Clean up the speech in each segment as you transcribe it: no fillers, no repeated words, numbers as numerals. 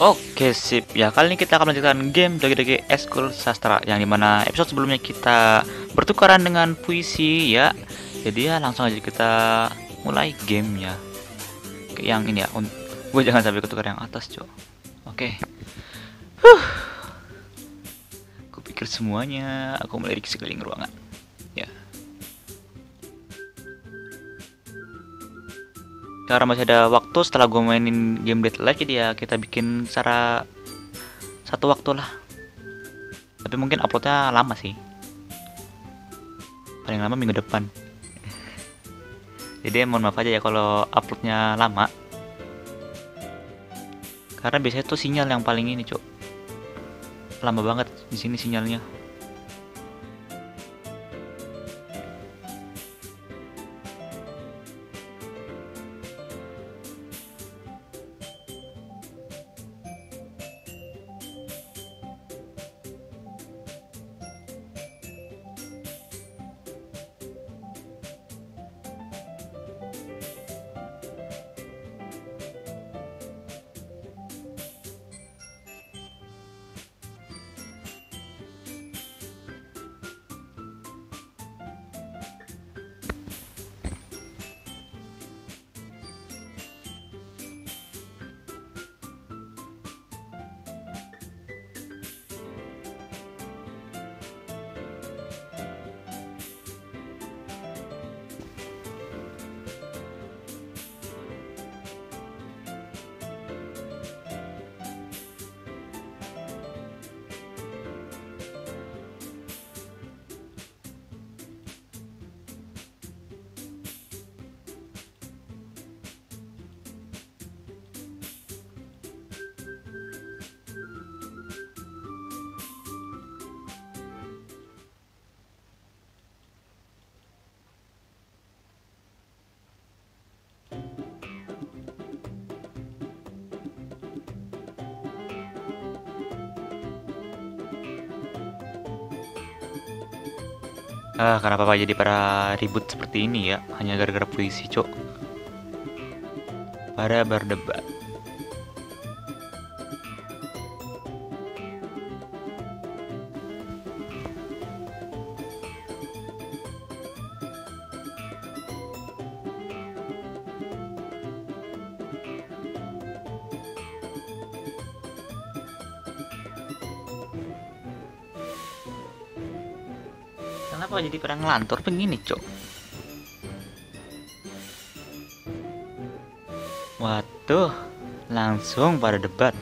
Oke sip ya, kali ini kita akan melanjutkan game Doki Doki Ekskul Sastra, yang dimana episode sebelumnya kita bertukaran dengan puisi ya. Jadi ya langsung aja kita mulai gamenya. Yang ini ya, gue jangan sampai ketukar yang atas cok. Oke. Aku pikir semuanya aku melirik sekeliling ruangan ya. Karena masih ada waktu setelah gue mainin game Dead Live, jadi ya kita bikin secara satu waktu lah. Tapi mungkin uploadnya lama sih, paling lama minggu depan. Jadi mohon maaf aja ya kalau uploadnya lama, karena biasanya tuh sinyal yang paling ini cok, lama banget di sini sinyalnya. Kenapa Pak jadi pada ribut seperti ini ya? Hanya gara-gara puisi, cok. Pada berdebat. Kenapa jadi pada ngelantur begini, cok? Waduh, langsung pada debat.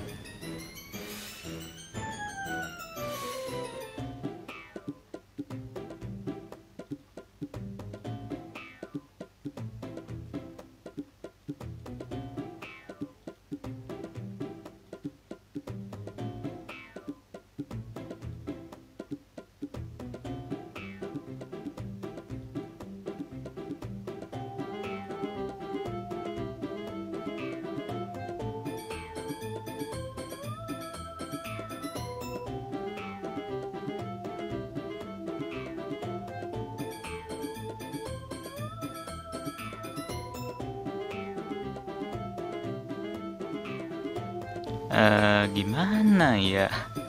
Gimana ya?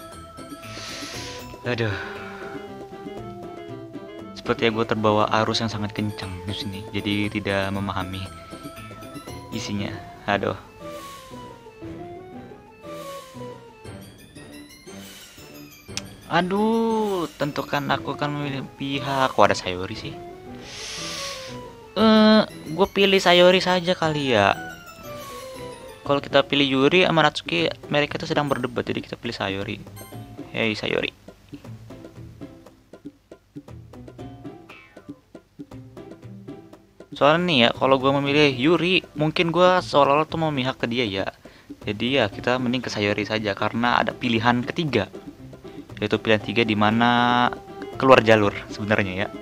Aduh. Sepertinya gue terbawa arus yang sangat kencang di sini, jadi tidak memahami isinya. Aduh. Aduh, tentukan aku akan memilih pihak. Wah, ada Sayori sih. Gue pilih Sayori saja kali ya. Kalau kita pilih Yuri sama Natsuki, mereka tuh sedang berdebat, jadi kita pilih Sayori. Hey Sayori. Soalnya nih ya, kalau gue memilih Yuri, mungkin gue seolah-olah tuh memihak ke dia ya. Jadi ya kita mending ke Sayori saja, karena ada pilihan ketiga, yaitu pilihan tiga di mana keluar jalur sebenarnya ya.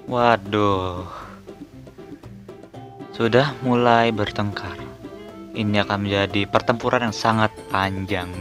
Waduh, sudah mulai bertengkar. Ini akan menjadi pertempuran yang sangat panjang.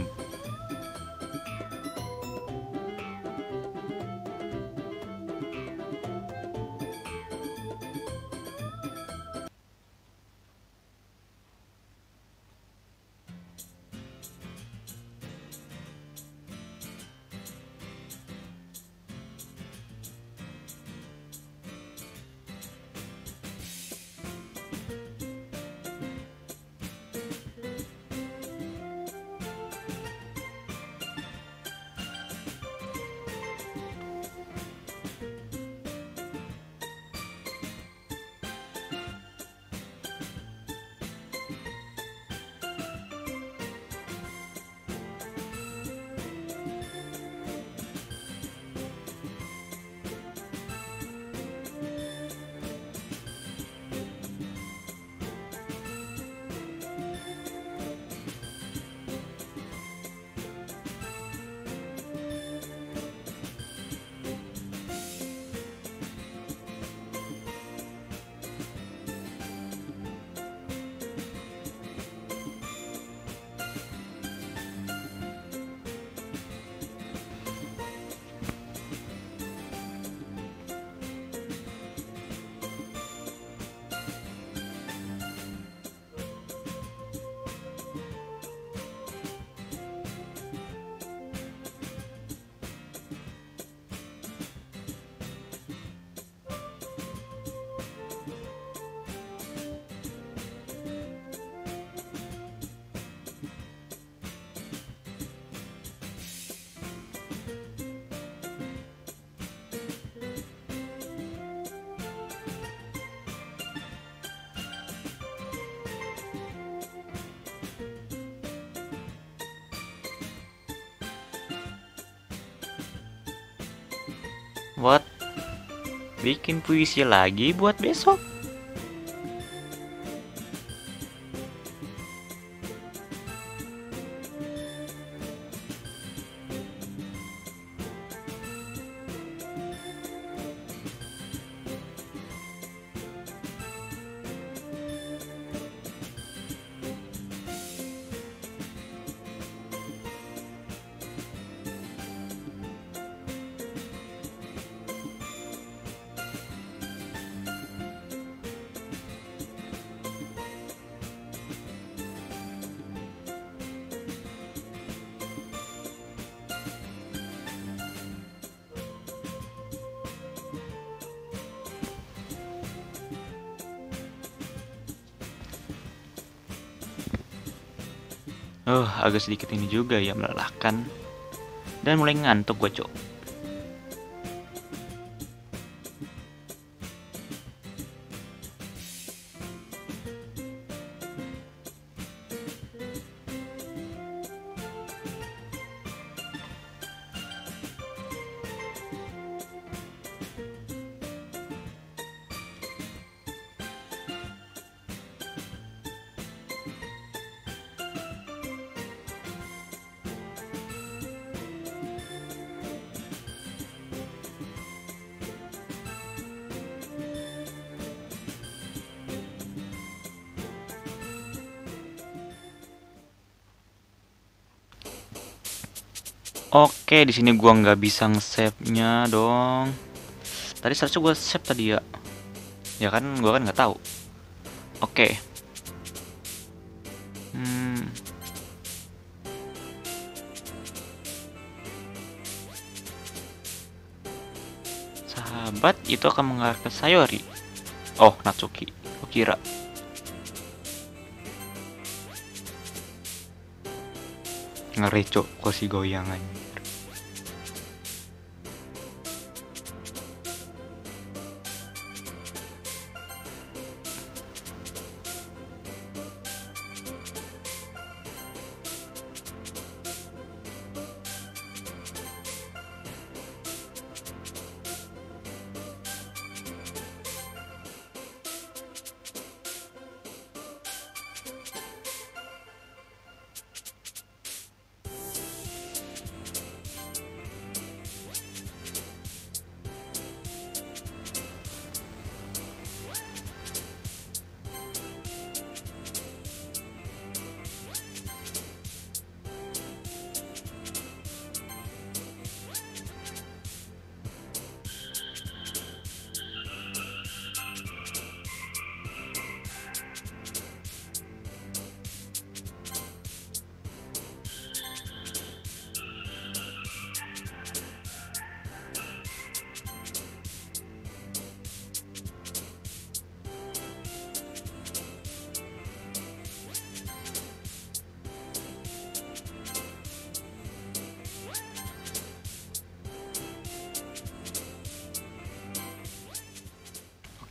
Buat bikin puisi lagi buat besok. Agak sedikit ini juga ya, melelahkan dan mulai ngantuk gue, Cok. Oke, di sini gua nggak bisa nge-save-nya dong. Tadi seharusnya gua save tadi ya. Ya kan, gua kan nggak tahu. Oke. Sahabat itu akan mengarah ke Sayori. Oh, Natsuki. Gua kira. Ngeri, Cok, kursi goyangan.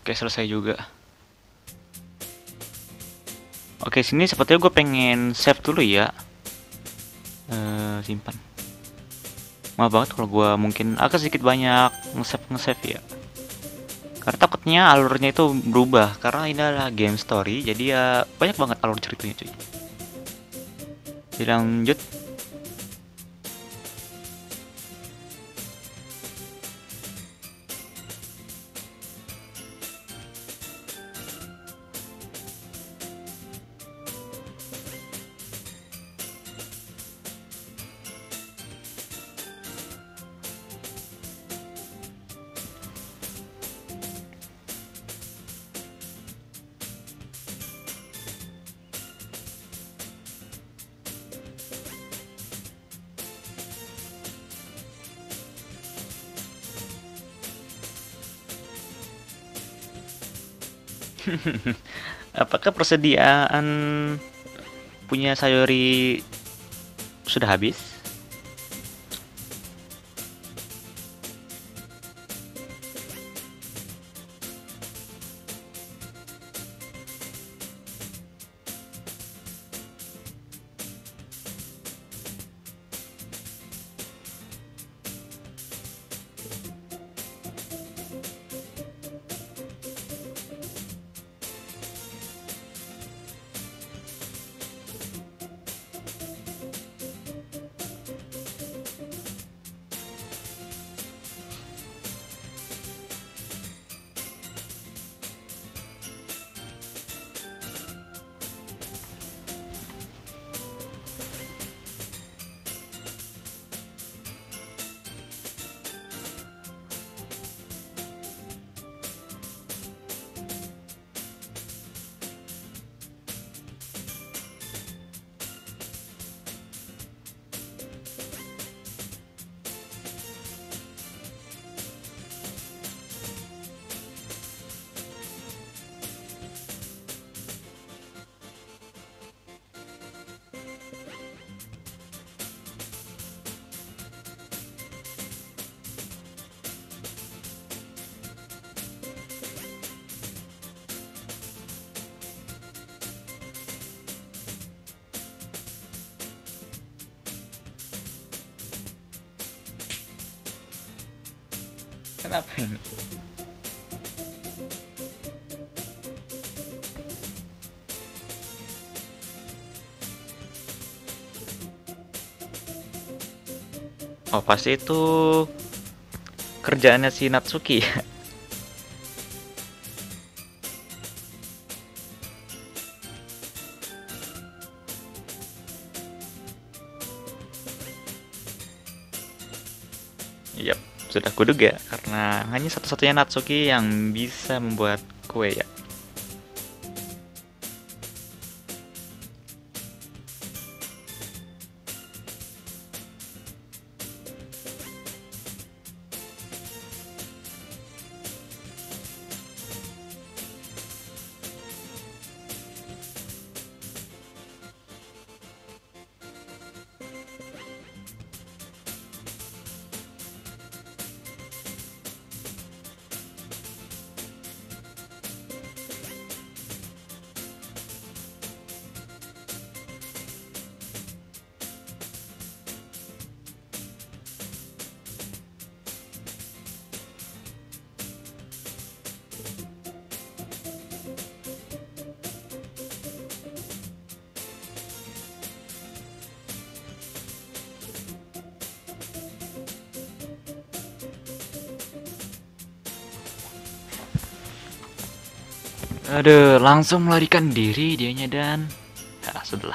Oke, selesai juga. Oke, sini sepertinya gue pengen save dulu ya. Simpan. Maaf banget kalau gue mungkin agak sedikit banyak nge-save ya. Karena takutnya alurnya itu berubah. Karena ini adalah game story, jadi ya banyak banget alur ceritanya cuy. Jadi lanjut. Apakah persediaan punya Sayori sudah habis? Kenapa ini? Oh, pasti itu kerjaannya si Natsuki ya. Yap, sudah kuduga karena hanya satu-satunya Natsuki yang bisa membuat kue ya. Aduh, langsung melarikan diri dianya dan ya, sudahlah.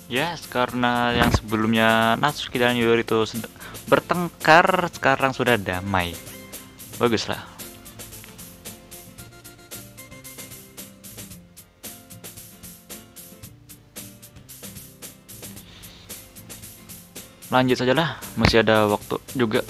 Ya, karena yang sebelumnya Natsuki dan Yori itu bertengkar, sekarang sudah damai. Bagus lah. Lanjut saja lah, masih ada waktu juga.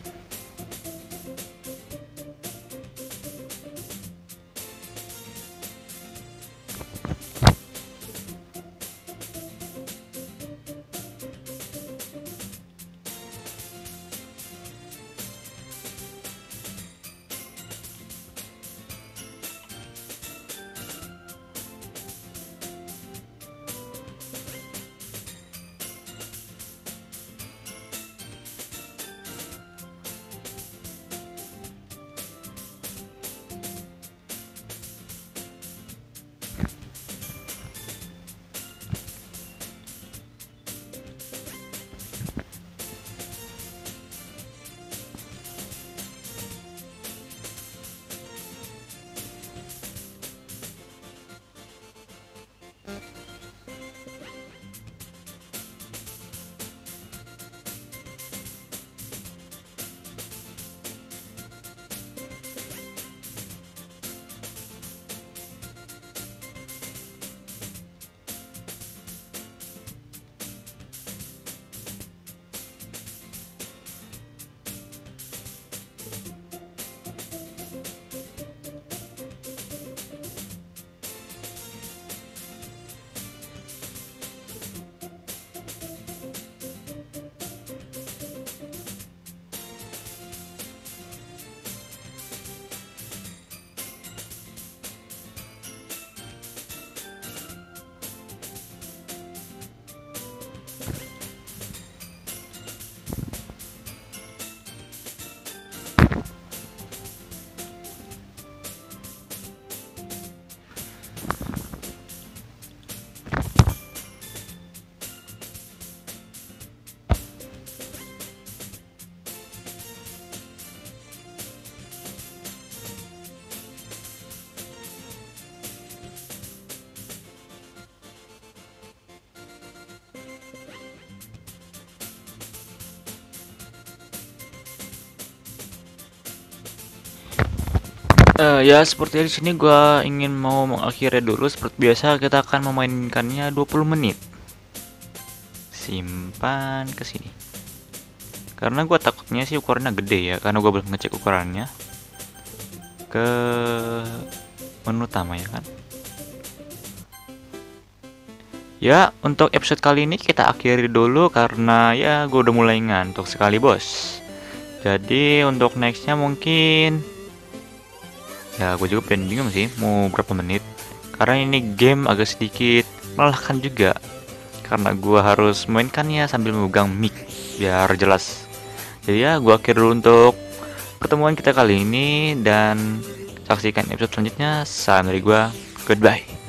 Ya seperti di sini gua ingin mau mengakhiri dulu. Seperti biasa kita akan memainkannya 20 menit. Simpan ke sini. Karena gua takutnya sih ukurannya gede ya, karena gua belum ngecek ukurannya. Ke menu utama ya kan. Ya, untuk episode kali ini kita akhiri dulu karena ya gua udah mulai ngantuk sekali, Bos. Jadi untuk nextnya mungkin ya gue juga pengen bingung sih mau berapa menit, karena ini game agak sedikit melelahkan juga karena gue harus mainkannya sambil memegang mic biar jelas. Jadi ya gue akhir dulu untuk pertemuan kita kali ini, dan saksikan episode selanjutnya. Salam dari gue, goodbye.